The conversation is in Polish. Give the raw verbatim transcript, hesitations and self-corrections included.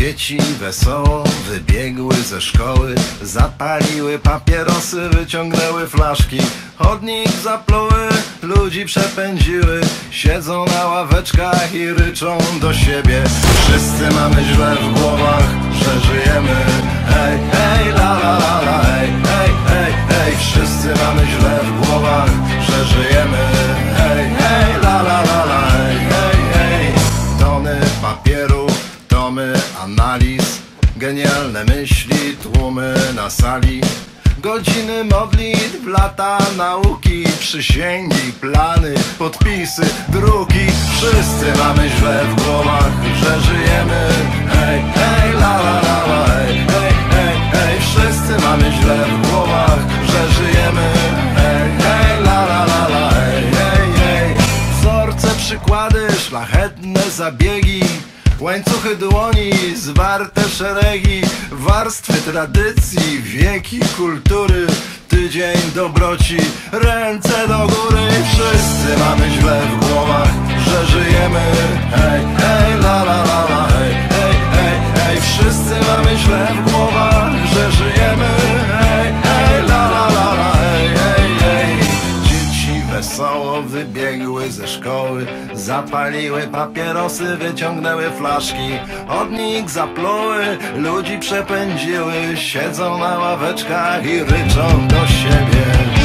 Dzieci wesoło wybiegły ze szkoły, zapaliły papierosy, wyciągnęły flaszki. Chodnik zapluły, ludzi przepędziły, siedzą na ławeczkach i ryczą do siebie. Wszyscy mamy źle w głowach, że żyjemy. Hej, hej, la la la la, hej, hej, hej, hej. Wszyscy mamy źle w głowach, że żyjemy. Hej, hej, la la la la, hej, hej, hej. Tony papieru, tomy analiz, genialne myśli, tłumy na sali. Godziny modlitw, lata nauki, przysięgi, plany, podpisy, druki. Wszyscy mamy źle w głowach, że żyjemy. Hej, hej, la la la la, hej, hej, hej, hej. Wszyscy mamy źle w głowach, że żyjemy. Hej, hej, la la la la, hej, hej, hej. Wzorce, przykłady, szlachetne zabiegi, łańcuchy dłoni, zwarte szeregi, warstwy tradycji, wieki kultury, tydzień dobroci, ręce do góry. Wszyscy mamy źle w głowach, że żyjemy. Hej, hej, la la la la, hej, hej, hej, hej. Wszyscy mamy źle w głowach, że żyjemy. Hej, hej, la la la la, hej, hej, hej. Dzieci wesoło wybiegły ze szkoły, zapaliły papierosy, wyciągnęły flaszki. Chodnik zapluły, ludzi przepędziły, siedzą na ławeczkach i ryczą do siebie.